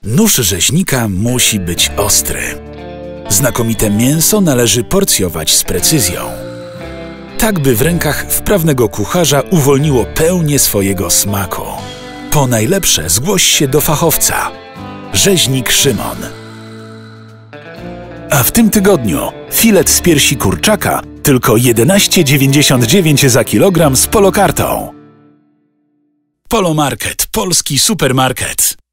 Nóż rzeźnika musi być ostry. Znakomite mięso należy porcjować z precyzją. Tak by w rękach wprawnego kucharza uwolniło pełnię swojego smaku. Po najlepsze zgłoś się do fachowca. Rzeźnik Szymon. A w tym tygodniu filet z piersi kurczaka tylko 11,99 za kilogram z Polokartą. Polo Market, polski supermarket.